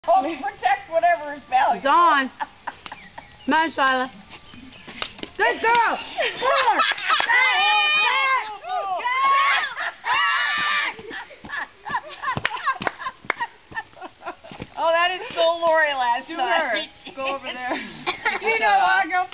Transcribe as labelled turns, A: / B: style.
A: Oh, protect whatever is valuable.
B: It's on. Come on, Shyla. Good girl. Pull her.
A: Oh, that is so Lori last night.
B: Go over there.
A: You know, I go